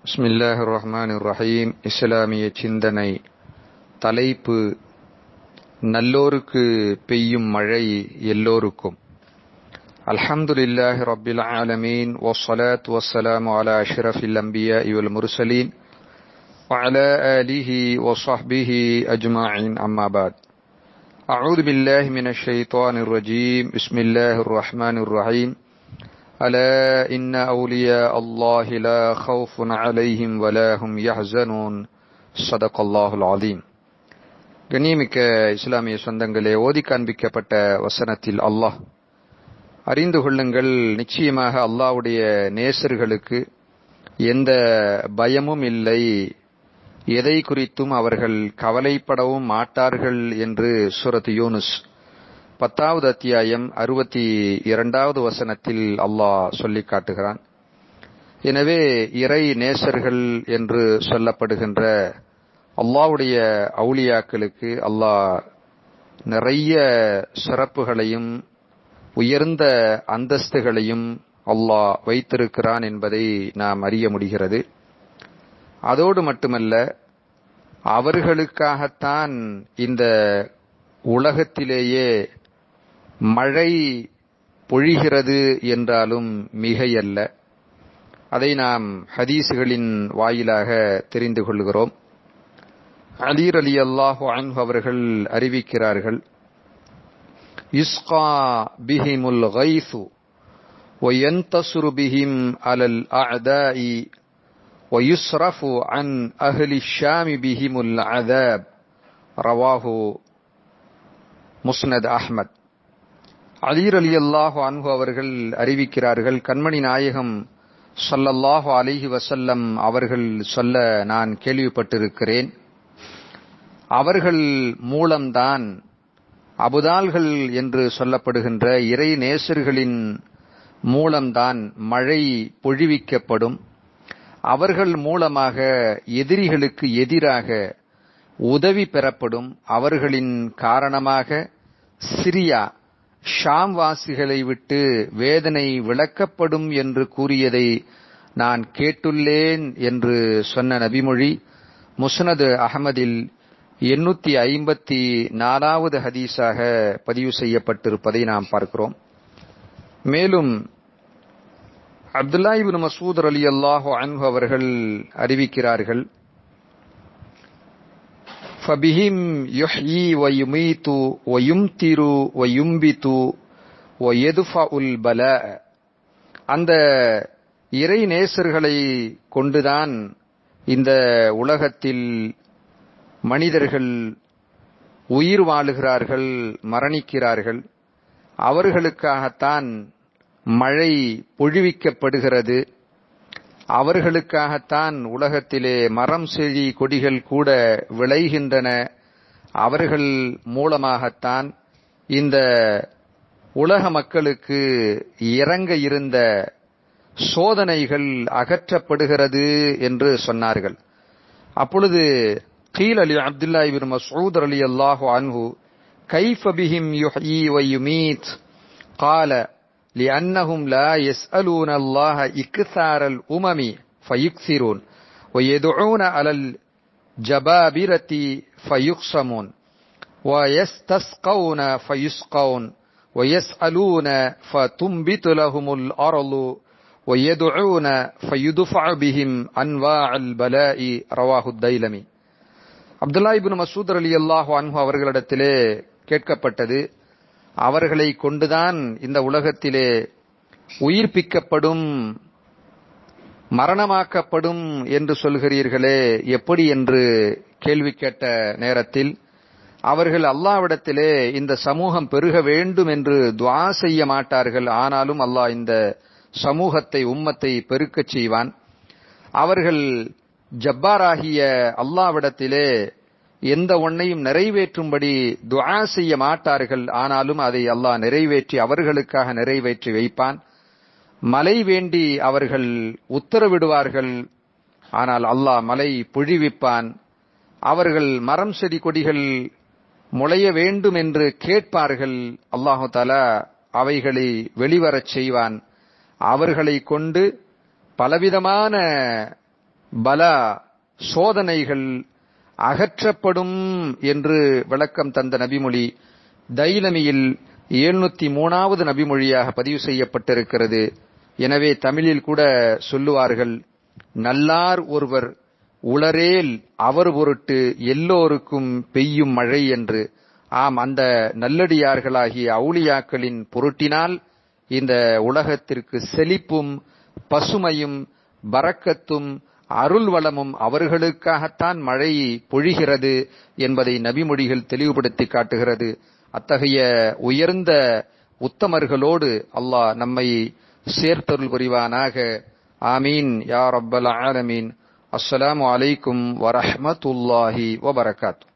பிஸ்மில்லாஹிர் ரஹ்மானிர் ரஹீம். இஸ்லாமிய சிந்தனை. தலைப்பு: நல்லோருக்கு பெய்யும் மழை எல்லோருக்கும். அல்ஹம்துலில்லாஹி ரப்பில் ஆலமீன் வஸ்ஸலாத்து வஸ்ஸலாமு அலா அஷ்ரஃபில் அன்பியாஇ வல் முர்சலீன் வ அலா ஆலிஹி வ ஸஹ்பிஹி அஜ்மஈன். அம்மா பஅத். அஊது பில்லாஹி மினஷ் ஷைத்தானிர் ரஜீம். பிஸ்மில்லாஹிர் ரஹ்மானிர் ரஹீம். அலா இன்ன அவுலியா அல்லாஹி லா கௌஃபுன் அலைஹிம் வலா ஹும் யஹ்ஸனூன். ஸதகல்லாஹுல் அலீம். கண்ணியமிக்க இஸ்லாமிய சொந்தங்களே, ஓதி காண்பிக்கப்பட்ட வசனத்தில் அல்லாஹ், அறிந்து கொள்ளுங்கள், நிச்சயமாக அல்லாஹ்வுடைய நேசர்களுக்கு எந்த பயமும் இல்லை, எதை குறித்தும் அவர்கள் கவலைப்படவும் மாட்டார்கள் என்று சூரத் யூனுஸ் 10வது அத்தியாயம் 62வது வசனத்தில் அல்லாஹ் சொல்லிக் காட்டுகிறான். எனவே இறை நேசர்கள் என்று சொல்லப்படுகின்ற அல்லாஹ்வுடைய அவுலியாக்களுக்கு அல்லாஹ் நிறைய சிறப்புகளையும் உயர்ந்த அந்தஸ்துகளையும் அல்லாஹ் வைத்திருக்கிறான் என்பதை நாம் அறிய முடிகிறது. அதோடு மட்டுமல்ல, அவர்களுக்காகத்தான் இந்த உலகத்திலேயே மழை பொழிகிறது என்றாலும் மிகையல்ல. அதை நாம் ஹதீசுகளின் வாயிலாக தெரிந்து கொள்கிறோம். அலி ரலியல்லாஹு அன்ஹு அவர்கள் அறிவிக்கிறார்கள், யுஸ்கா பிஹிமுல் கைஸு வ யன்தஸுரு பிஹிம் அலல் அஅதாஇ வ யுஸ்ரஃபு அன் அஹ்லி ஷாமி பிஹிமுல் அஸாப். ரவாஹு முஸ்னத் அஹ்மத். அலி ரலியல்லாஹு அன்ஹு அவர்கள் அறிவிக்கிறார்கள், கண்மணி நாயகம் ஸல்லல்லாஹு அலைஹி வஸல்லம் அவர்கள் சொல்ல நான் கேள்விப்பட்டிருக்கிறேன். அவர்கள் மூலம்தான் அபுதால்கள் என்று சொல்லப்படுகின்ற இறை நேசர்களின் மூலம்தான் மழை பொழிவிக்கப்படும். அவர்கள் மூலமாக எதிரிகளுக்கு எதிராக உதவி பெறப்படும். அவர்களின் காரணமாக சிரியா ஷாம் வாசிகளை விட்டு வேதனை விலக்கப்படும் என்று கூறியதை நான் கேட்டுள்ளேன் என்று சொன்ன நபிமொழி முஸ்னத் அஹ்மதில் 854வது ஹதீஸாக பதிவு செய்யப்பட்டிருப்பதை நாம் பார்க்கிறோம். மேலும் அப்துல்லாஹ் இப்னு மஸ்ஊத் ரலியல்லாஹு அன்ஹு அவர்கள் அறிவிக்கிறார்கள், ஃபபிஹிம் யுஹ்யி வ யுமீது வ யும்திரு வ யும்பிது வ யதுஃபஉல் பலா. அந்த இறை நேசர்களை கொண்டுதான் இந்த உலகத்தில் மனிதர்கள் உயிர் வாழுகிறார்கள், மரணிக்கிறார்கள். அவர்களுக்காகத்தான் மழை பொழிவிக்கப்படுகிறது. அவர்களுக்காகத்தான் உலகத்திலே மரம் செடி கொடிகள் கூட விளைகின்றன. அவர்கள் மூலமாகத்தான் இந்த உலக மக்களுக்கு இறங்க இருந்த சோதனைகள் அகற்றப்படுகிறது என்று சொன்னார்கள். அப்பொழுது கீல் அலி அப்துல்லாஹ் இப்னு மஸ்ஊத் ரலியல்லாஹு அன்ஹு கைஃப பிஹிம் யுஹ்யி வ யுமீத் قال لأنهم لا يسألون الله إكثار الأمم فيكثرون ويدعون على الجبابرة فيقسمون ويستسقون فيسقون ويسألون فتنبت لهم الأرض ويدعون فيدفع بهم أنواع البلاء. رواه الديلمي. அப்துல்லாஹ் இப்னு மஸ்ஊத் ரலியல்லாஹு அன்ஹு அவர்களிடத்திலே கேட்கப்பட்டது, அவர்களை கொண்டுதான் இந்த உலகத்திலே உயிர்ப்பிக்கப்படும், மரணமாக்கப்படும் என்று சொல்கிறீர்களே, எப்படி என்று கேள்வி கேட்ட நேரத்தில் அவர்கள் அல்லாஹ்விடத்திலே இந்த சமூகம் பெருக வேண்டும் என்று துஆ செய்ய மாட்டார்கள். ஆனாலும் அல்லாஹ் இந்த சமூகத்தை, உம்மத்தை பெருக்கச் செய்வான். அவர்கள் ஜப்பாராகிய அல்லாஹ்விடத்திலே எந்த ஒன்றையும் நிறைவேற்றும்படி துஆ செய்ய மாட்டார்கள். ஆனாலும் அதை அல்லாஹ் நிறைவேற்றி, அவர்களுக்காக நிறைவேற்றி வைப்பான். மழை வேண்டி அவர்கள் உத்தரவிடுவார்கள், ஆனால் அல்லாஹ் மழை பொழிவிப்பான். அவர்கள் மரம் செடி கொடிகள் முளைய வேண்டும் என்று கேட்பார்கள், அல்லாஹு தஆலா அவைகளை வெளிவரச் செய்வான். அவர்களை கொண்டு பலவிதமான பலா சோதனைகள் அகற்றப்படும் என்று விளக்கம் தந்த நபிமொழி தைலமியில் 703வது நபிமொழியாக பதிவு செய்யப்பட்டிருக்கிறது. எனவே தமிழில் கூட சொல்லுவார்கள், நல்லார் ஒருவர் உளரேல் அவர் பொருட்டு எல்லோருக்கும் பெய்யும் மழை என்று. ஆம், அந்த நல்லடியார்களாகிய அவுலியாக்களின் பொருட்டினால் இந்த உலகத்திற்கு செழிப்பும் பசுமையும் பரக்கத்தும் அருள் வளமும் அவர்களுக்காகத்தான் மழை பொழிகிறது என்பதை நபிமொழிகள் தெளிவுபடுத்தி காட்டுகிறது. அத்தகைய உயர்ந்த உத்தமர்களோடு அல்லாஹ் நம்மை சேர்த்தருள் புரிவானாக. ஆமீன் யா ரப்பல் ஆலமீன். அஸ்ஸலாமு அலைக்கும் வரஹ்மத்துல்லாஹி வபரகாத்துஹு.